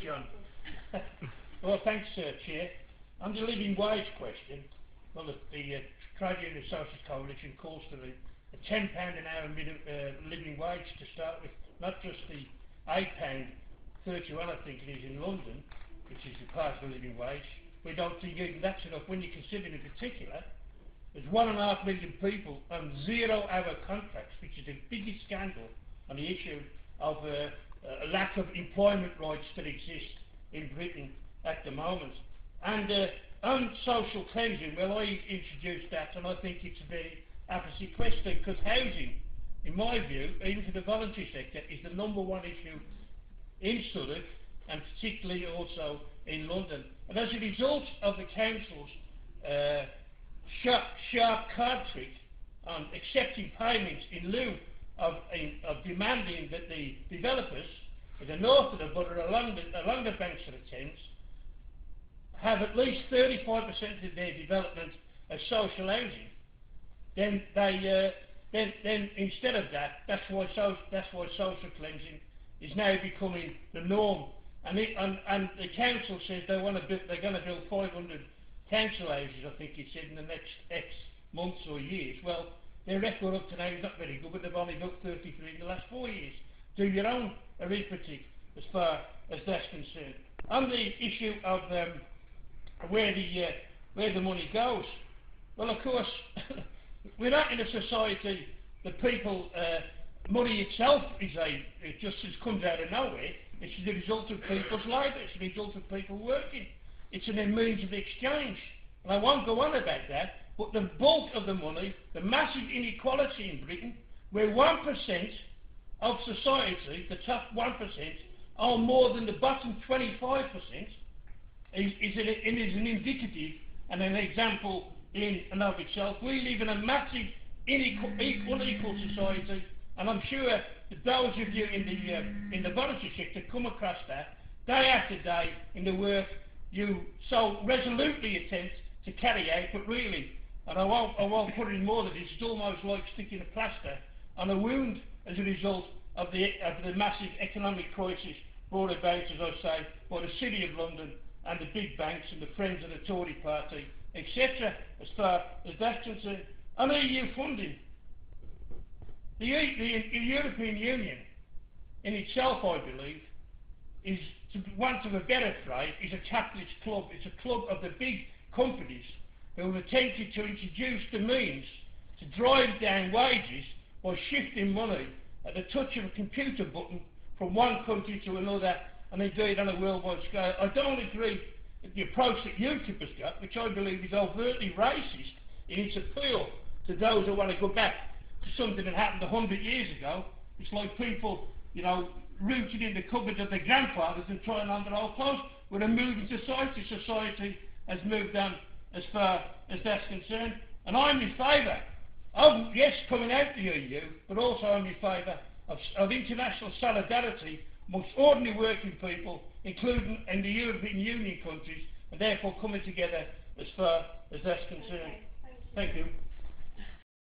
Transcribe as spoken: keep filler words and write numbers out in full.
John. Well, thanks, uh, Chair. On the living wage question, well, the, the uh, Trade Union Socialist Coalition calls for the, the ten pound an hour minimum, uh, living wage to start with, not just the eight pound thirty-one, I think it is, in London, which is the part of the living wage. We don't think even that's enough when you consider in particular there's one and a half million people on zero-hour contracts, which is the biggest scandal on the issue of uh, a lack of employment rights that exist in Britain at the moment. And uh, on social cleansing, well, I introduced that, and I think it's a very apposite question, because housing, in my view, even for the voluntary sector, is the number one issue in Southwark, and particularly also in London. And as a result of the council's uh, sharp, sharp card trick on accepting payments in lieu of, in, of demanding that the developers in the north of the borough, along the, along the banks of the Thames, have at least thirty-five percent of their development as social housing, then they, uh, then, then instead of that, that's why, so, that's why social cleansing is now becoming the norm. And, it, and, and the council says they want to build, they're going to build five hundred council houses, I think he said, in the next X months or years. Well, their record up to now is not very good, but they've only built thirty-three in the last four years. Do your own arithmetic as far as that's concerned. On the issue of um, where the uh, where the money goes, well, of course, we're not in a society that people uh, money itself is a it just as comes out of nowhere. It's the result of people's labour. It's the result of people working. It's an means of exchange, and I won't go on about that. But the bulk of the money, the massive inequality in Britain, where one percent of society, the top one percent, are more than the bottom twenty-five percent, is, is, an, is an indicative and an example in and of itself. We live in a massive unequal, unequal society, and I'm sure that those of you in the, uh, in the voluntary sector come across that day after day in the work you so resolutely attempt to carry out, but really, and I won't, I won't put in more than this, it's almost like sticking a plaster on a wound as a result of the, of the massive economic crisis brought about, as I say, by the City of London and the big banks and the friends of the Tory party, et cetera, as far as that's concerned. On E U funding, the, the, the European Union in itself, I believe, is, to want of a better phrase, is a capitalist club. It's a club of the big companies who have attempted to introduce the means to drive down wages by shifting money at the touch of a computer button from one country to another, and indeed on a worldwide scale. I don't agree with the approach that UKIP has got, which I believe is overtly racist in its appeal to those who want to go back to something that happened a hundred years ago. It's like people, you know, rooted in the cupboards of their grandfathers and trying on their old clothes. We're a moving society. Society has moved on as far as that's concerned. And I'm in favour of, yes, coming out of the E U, but also I'm in favour of, of international solidarity amongst ordinary working people, including in the European Union countries, and therefore coming together as far as that's concerned. Okay, thank you. Thank you.